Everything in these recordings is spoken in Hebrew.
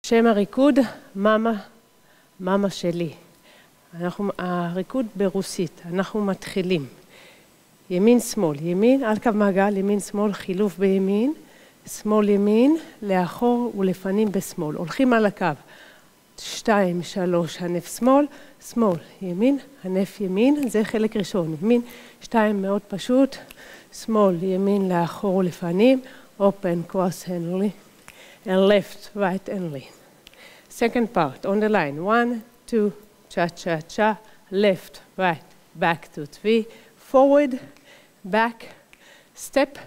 שם הריקוד, מאמה שלי. הריקוד ברוסית, אנחנו מתחילים. ימין שמאל, ימין על קו מעגל, ימין שמאל, חילוף בימין, שמאל ימין, לאחור ולפנים בשמאל. הולכים על הקו. 2, 3, הנף שמאל, שמאל, ימין, הנף ימין, זה חלק ראשון. ימין, 2 מאוד פשוט, שמאל, ימין, לאחור ולפנים, open, cross, handle, and left, right, and lean. Second part, on the line, 1, 2, cha-cha-cha, left, right, back to 3, forward, back, step,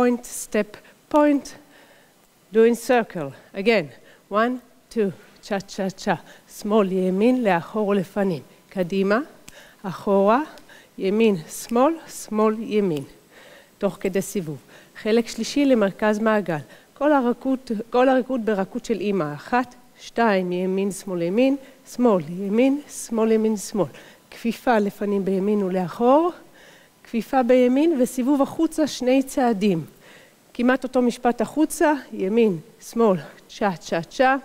point, doing circle. Again, 1, 2, cha-cha-cha, שמאל, ימין, לאחור ולפנים. קדימה, אחורה, ימין, שמאל, שמאל, ימין. תוך כדי סיבוב. חלק שלישי למרכז מעגל. כל הריקוד בריקוד של אימא. 1, 2, ימין, שמאל, ימין, שמאל, ימין, שמאל, ימין, שמאל. כפיפה לפנים בימין ולאחור, כפיפה בימין וסיבוב החוצה 2 צעדים. כמעט אותו משפט החוצה, ימין, שמאל, צ'ה-צ'ה-צ'ה.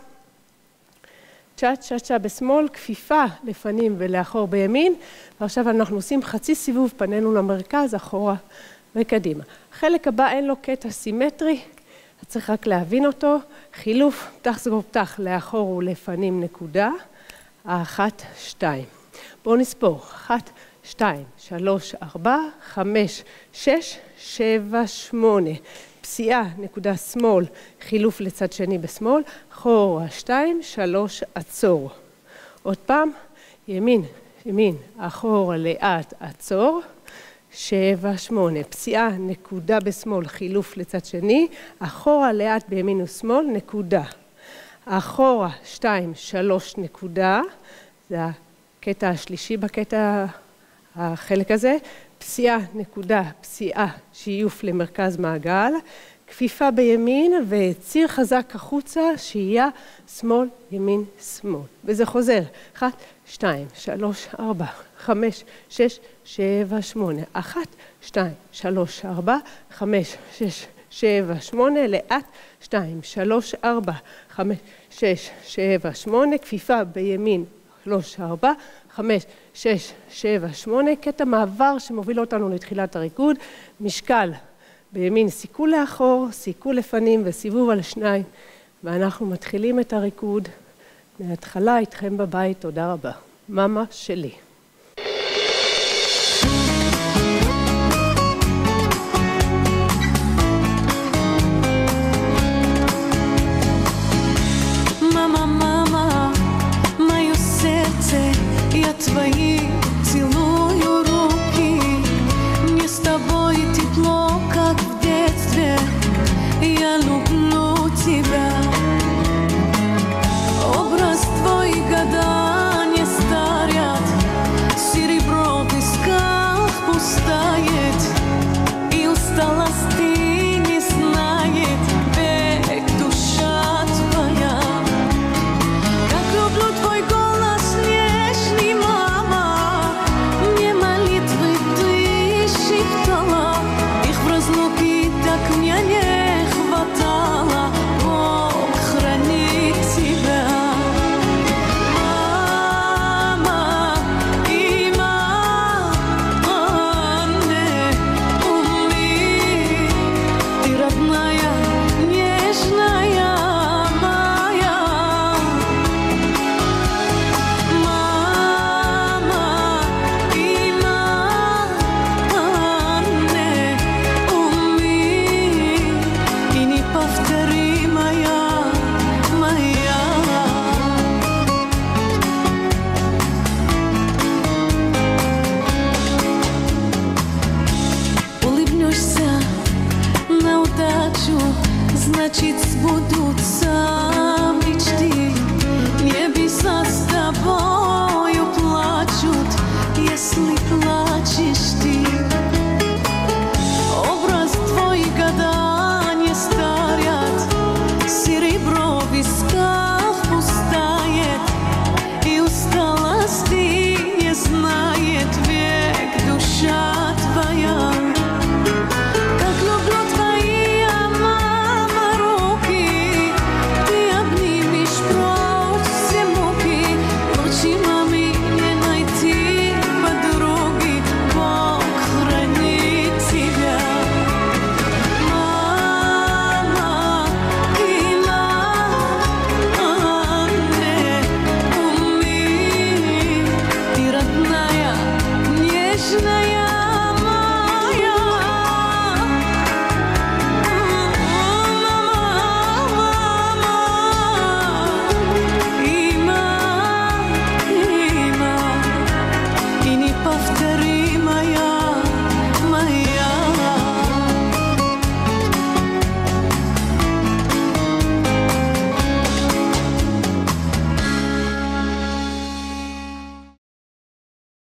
צ'ה-צ'ה-צ'ה בשמאל, כפיפה לפנים ולאחור בימין. ועכשיו אנחנו עושים חצי סיבוב, פנינו למרכז, אחורה וקדימה. החלק הבא אין לו קטע סימטרי, צריך רק להבין אותו. חילוף, פתח סגור פתח, לאחור ולפנים נקודה. 1, 2. בואו נספור. 1, 2, 3, 4, 5, 6, 7, 8. פסיעה, נקודה שמאל, חילוף לצד שני בשמאל. אחורה, 2, 3, עצור. עוד פעם, ימין, ימין, אחורה, לאט, עצור. 7, 8. פסיעה, נקודה בשמאל, חילוף לצד שני. אחורה, לאט בימין ושמאל, נקודה. אחורה, 2, 3, נקודה. זה הקטע השלישי בקטע החלק הזה. פסיעה, נקודה, פסיעה, שיוף למרכז מעגל. כפיפה בימין וציר חזק החוצה, שהייה, שמאל, ימין, שמאל. וזה חוזר. 1, 2, 3, 4, 5, 6, 7, 8. 1, 2, 3, 4, 5, 6, 7, 8. לאט, 2, 3, 4, 5, 6, 7, 8. כפיפה בימין, 3, 4, 5, 6, 7, 8. קטע מעבר שמוביל אותנו לתחילת הריקוד. משקל בימין, סיכול לאחור, סיכול לפנים וסיבוב על 2. ואנחנו מתחילים את הריקוד מההתחלה איתכם בבית. תודה רבה. מאמה שלי. Твои целую руки, мне с тобой тепло, как в детстве, я люблю тебя. Образ твой года не старят, серебро в песках пустает, и усталости не знает век душа твоя. Как люблю твой голос нежный, мама, мне молитвы ты шептала, их в разлуке так мне не хватало. Бог хранит тебя. Мама, и мама, не умри, ты родная, нежная моя. Мама, и мама, не умри, и неповторимая моя. Улыбнешься на удачу, значит сбудутся мечты. Небеса с тобою плачут, если плачешь ты. Образ твой года не старят, серебро в висках пустает, и усталости не знает век душа твоя. Как люблю твои, мама, руки, ты нежно